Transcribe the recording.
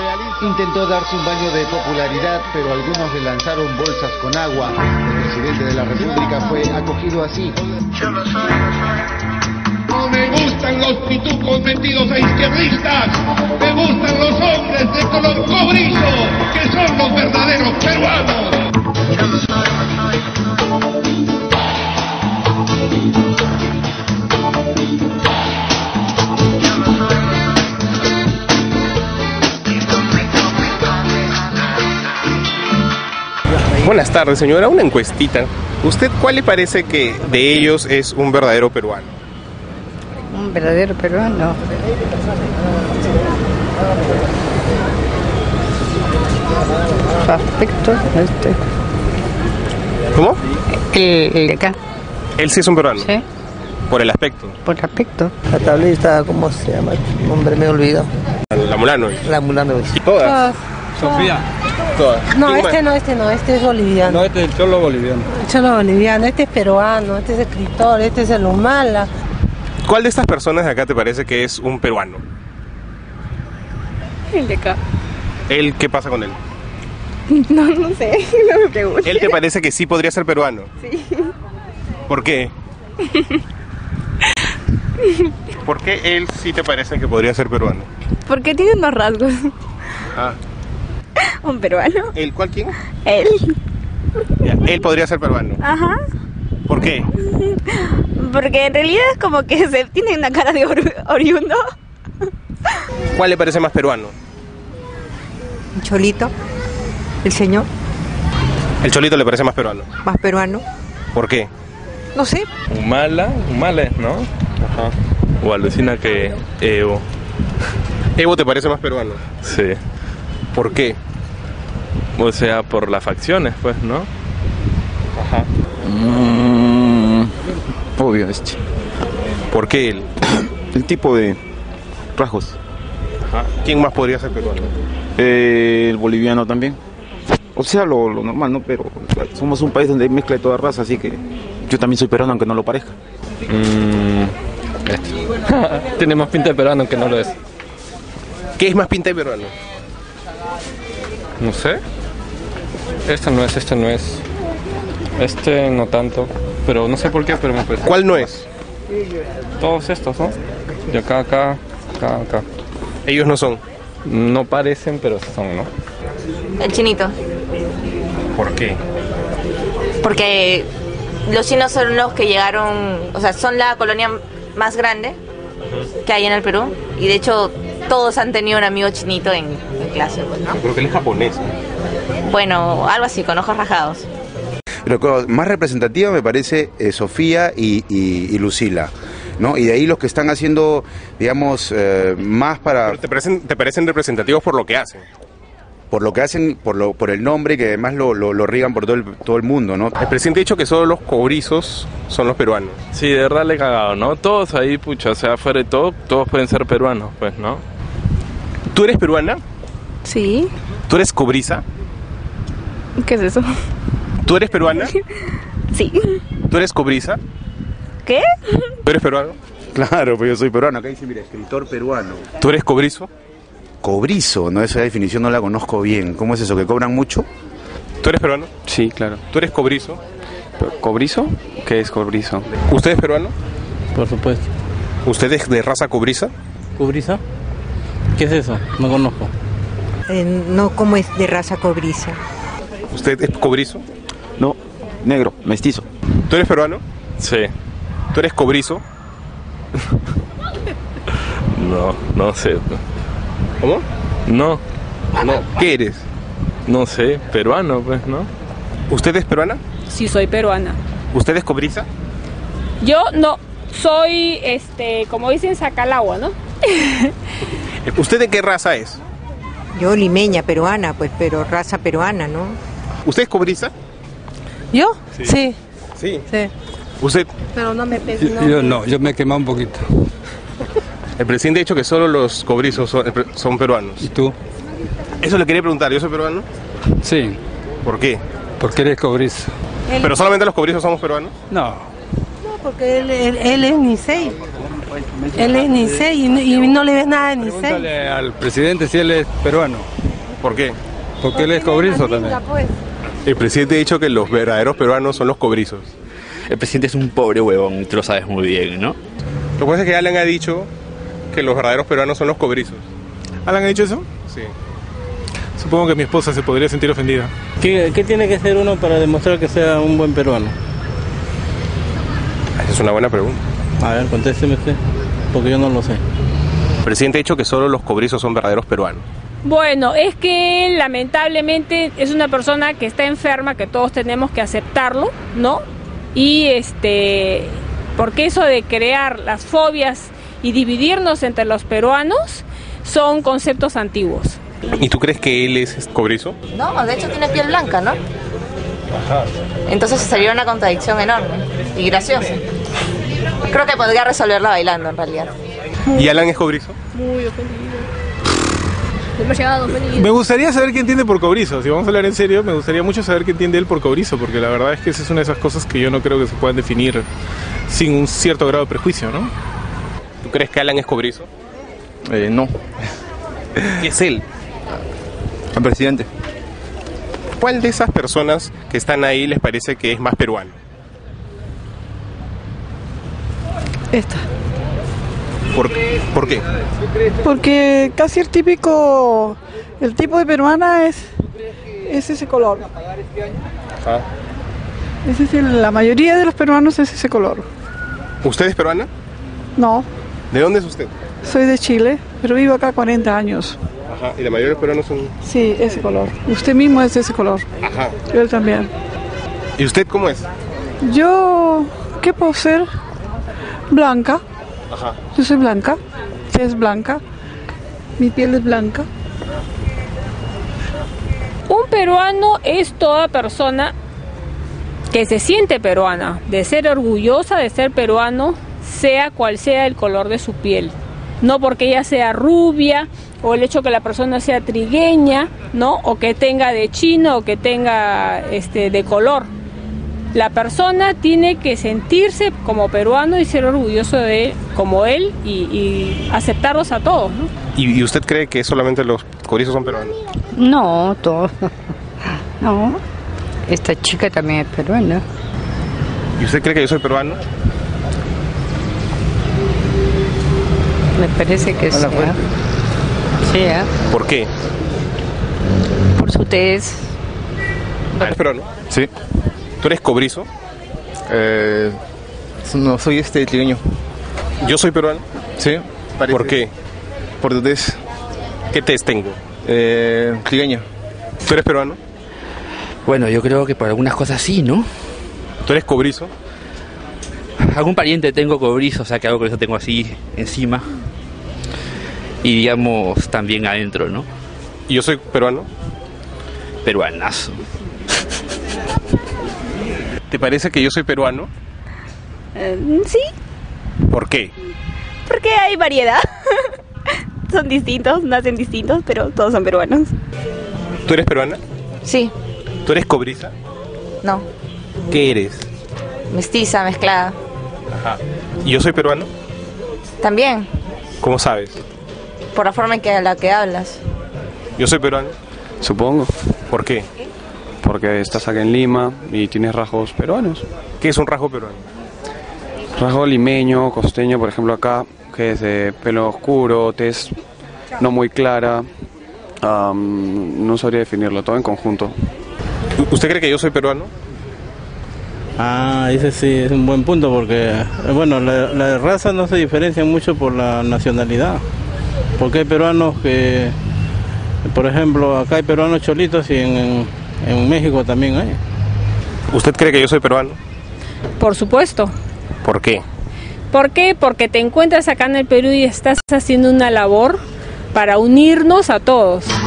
Intentó darse un baño de popularidad, pero algunos le lanzaron bolsas con agua. El presidente de la República fue acogido así. No me gustan los pitucos metidos a izquierdistas, me gustan los hombres de color cobrizo, que son los verdaderos peruanos. Buenas tardes, señora. Una encuestita. ¿Usted cuál le parece que de ellos es un verdadero peruano? Un verdadero peruano. Su aspecto, ¿Cómo? El de acá. Él sí es un peruano. Sí. Por el aspecto. Por el aspecto. La tablista, ¿cómo se llama? Hombre, me olvido. La Mulano. La Mulano. ¿Y todas? Sofía. Todas. No, ¿Quién este más? no, este es boliviano. No, este es el cholo boliviano. El cholo boliviano, este es peruano, este es escritor, este es el Humala. ¿Cuál de estas personas de acá te parece que es un peruano? El de acá. ¿Él qué pasa con él? No sé, no me preguntes. ¿Él te parece que sí podría ser peruano? Sí. ¿Por qué? ¿Por qué él sí te parece que podría ser peruano? Porque tiene unos rasgos. Ah. Un peruano. ¿Él? ¿Cuál quién? Él. Ya, él podría ser peruano. Ajá. ¿Por qué? Porque en realidad es como que se tiene una cara de oriundo. ¿Cuál le parece más peruano? Cholito, el señor, El Cholito le parece más peruano. más peruano, ¿Por qué? no sé. Humala, ¿no? Ajá. O alucina que Evo. ¿Evo te parece más peruano? Sí. ¿Por qué? O sea, por las facciones, pues, ¿no? Ajá. Obvio, ¿Por qué él? el tipo de rasgos. Ajá. ¿Quién más podría ser peruano? El boliviano también. O sea, lo normal, ¿no? Pero somos un país donde hay mezcla de toda raza, así que yo también soy peruano, aunque no lo parezca. Tiene más pinta de peruano que no lo es. ¿Qué es más pinta de peruano? No sé. Este no es. Este no tanto. Pero no sé por qué, pero me parece. ¿Cuál no es? Todos estos, ¿no? De acá. Ellos no son. No parecen, pero son, ¿no? El chinito. ¿Por qué? Porque los chinos son los que llegaron, o sea, son la colonia más grande que hay en el Perú. Y de hecho, todos han tenido un amigo chinito en clase, pues, ¿no? Creo que él es japonés. Bueno, algo así, con ojos rajados. Lo más representativa me parece Sofía y Lucila, ¿no? Y de ahí los que están haciendo, digamos, más para... Pero te parecen representativos por lo que hacen. Por lo que hacen, por el nombre, que además lo riegan por todo el mundo, ¿no? El presidente ha dicho que solo los cobrizos son los peruanos. Sí, de verdad le he cagado, ¿no? Todos ahí, pucha, o sea, fuera de todo, todos pueden ser peruanos, pues, ¿no? ¿Tú eres peruana? Sí. ¿Tú eres cobriza? ¿Qué es eso? ¿Tú eres peruana? Sí. ¿Tú eres cobriza? ¿Qué? ¿Tú eres peruano? Claro, pues yo soy peruano. Acá dice, mira, escritor peruano. ¿Tú eres cobrizo? Cobrizo, ¿no? Esa definición no la conozco bien. ¿Cómo es eso? ¿Que cobran mucho? ¿Tú eres peruano? Sí, claro. ¿Tú eres cobrizo? ¿Cobrizo? ¿Qué es cobrizo? ¿Usted es peruano? Por supuesto. ¿Usted es de raza cobriza? ¿Cobriza? ¿Qué es eso? No conozco. No, como es de raza cobriza. ¿Usted es cobrizo? No, negro, mestizo. ¿Tú eres peruano? Sí. ¿Tú eres cobrizo? No sé. ¿Cómo? No, ¿Qué eres? no sé, peruano, pues, ¿no? ¿Usted es peruana? Sí, soy peruana. ¿Usted es cobriza? Yo no, soy, como dicen, sacalagua, ¿no? ¿Usted de qué raza es? Yo limeña, peruana, pues, pero raza peruana, ¿no? ¿Usted es cobriza? ¿Yo? Sí. Sí. Sí. ¿Usted? Pero no me Yo no, yo me he quemado un poquito. El presidente ha dicho que solo los cobrizos son peruanos. ¿Y tú? Eso le quería preguntar, ¿yo soy peruano? Sí. ¿Por qué? Porque eres cobrizo. ¿Pero solamente los cobrizos somos peruanos? No. No, porque él es Nisei. Él es Nicey y no le ves nada de Nicey. Pregúntale al presidente si él es peruano. ¿Por qué? Porque él es cobrizo también. El presidente ha dicho que los verdaderos peruanos son los cobrizos. El presidente es un pobre huevón, tú lo sabes muy bien, ¿no? Lo que pasa es que Alan ha dicho que los verdaderos peruanos son los cobrizos. ¿Alan ha dicho eso? Sí. Supongo que mi esposa se podría sentir ofendida. ¿Qué tiene que hacer uno para demostrar que sea un buen peruano? Esa es una buena pregunta. A ver, contésteme usted, porque yo no lo sé. El presidente ha dicho que solo los cobrizos son verdaderos peruanos. Bueno, es que él lamentablemente es una persona que está enferma, que todos tenemos que aceptarlo, ¿no? Y porque eso de crear las fobias y dividirnos entre los peruanos son conceptos antiguos. ¿Y tú crees que él es cobrizo? No, de hecho tiene piel blanca, ¿no? Entonces sería una contradicción enorme y graciosa. Creo que podría resolverla bailando en realidad. ¿Y Alan es cobrizo? Muy ofendido. Demasiado ofendido. Me gustaría saber qué entiende por cobrizo. Si vamos a hablar en serio, me gustaría mucho saber qué entiende él por cobrizo, porque la verdad es que esa es una de esas cosas que yo no creo que se puedan definir sin un cierto grado de prejuicio, ¿no? ¿Tú crees que Alan es cobrizo? No. ¿Qué es él? El presidente. ¿Cuál de esas personas que están ahí les parece que es más peruano? Esta. ¿Por qué? Porque casi el tipo de peruana es ese color. Ah. La mayoría de los peruanos es ese color. ¿Usted es peruana? No, ¿De dónde es usted? soy de Chile, pero vivo acá 40 años. Ajá. ¿Y la mayoría de los peruanos son...? Sí, ese color. Usted mismo es de ese color. Ajá. Él también. ¿Y usted cómo es? Yo, ¿qué puedo ser? Blanca. Ajá. Yo soy blanca. Ella es blanca. Mi piel es blanca. Un peruano es toda persona que se siente peruana, de ser orgullosa de ser peruano, sea cual sea el color de su piel. No porque ella sea rubia, o el hecho que la persona sea trigueña, ¿no? O que tenga de chino, o que tenga de color. La persona tiene que sentirse como peruano y ser orgulloso de él, como él, y aceptarlos a todos, ¿no? ¿Y usted cree que solamente los cobrizos son peruanos? No, todo. No. Esta chica también es peruana. ¿Y usted cree que yo soy peruano? Me parece que sí. Sí, ¿eh? ¿Por qué? Por su tez. ¿Eres peruano? Sí. ¿Tú eres cobrizo? No, soy trigueño. ¿Yo soy peruano? Sí. Parece. ¿Por qué? Por tu tez. ¿Qué tez tengo? Trigueño. ¿Tú eres peruano? Bueno, yo creo que por algunas cosas sí, ¿no? ¿Tú eres cobrizo? Algún pariente tengo cobrizo, o sea que algo que eso tengo así encima. Y digamos también adentro, ¿no? ¿Y yo soy peruano? Peruanazo. ¿Te parece que yo soy peruano? Sí, ¿Por qué? porque hay variedad. Son distintos, nacen distintos, pero todos son peruanos. ¿Tú eres peruana? Sí, ¿Tú eres cobriza? no, ¿Qué eres? mestiza, mezclada. Ajá. ¿Y yo soy peruano? También, ¿Cómo sabes? por la forma en la que hablas. ¿Yo soy peruano? Supongo, ¿Por qué? porque estás acá en Lima y tienes rasgos peruanos. ¿Qué es un rasgo peruano? Rasgo limeño, costeño, por ejemplo acá, que es de pelo oscuro, tez no muy clara. No sabría definirlo, todo en conjunto. ¿Usted cree que yo soy peruano? Ah, ese sí es un buen punto porque, bueno, la raza no se diferencia mucho por la nacionalidad. Porque hay peruanos que, por ejemplo, acá hay peruanos cholitos y en México también hay. ¿Usted cree que yo soy peruano? Por supuesto. ¿Por qué? ¿Por qué? Porque te encuentras acá en el Perú y estás haciendo una labor para unirnos a todos.